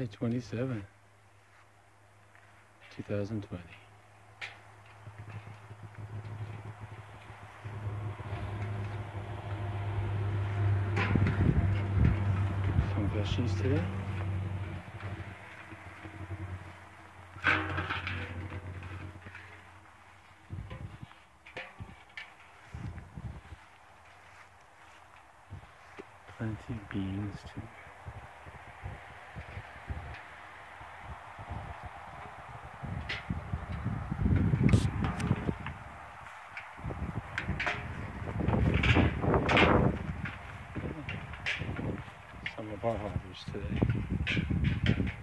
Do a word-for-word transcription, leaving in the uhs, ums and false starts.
July twenty-seventh, two thousand twenty. Some veggies today. Plenty of beans too. Some of our harvest today.